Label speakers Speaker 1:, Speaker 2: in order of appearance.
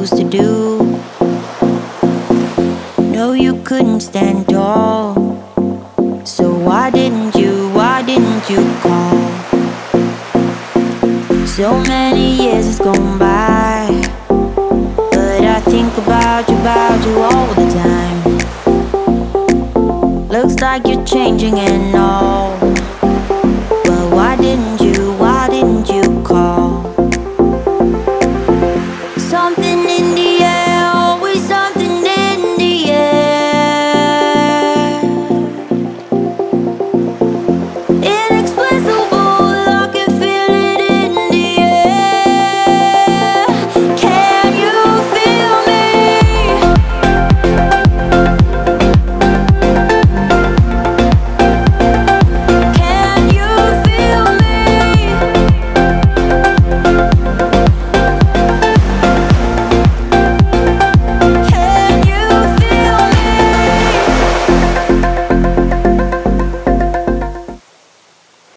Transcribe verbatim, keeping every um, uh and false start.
Speaker 1: used to do. No, you couldn't stand tall, so why didn't you, why didn't you call? So many years has gone by, but I think about you, about you all the time. Looks like you're changing and all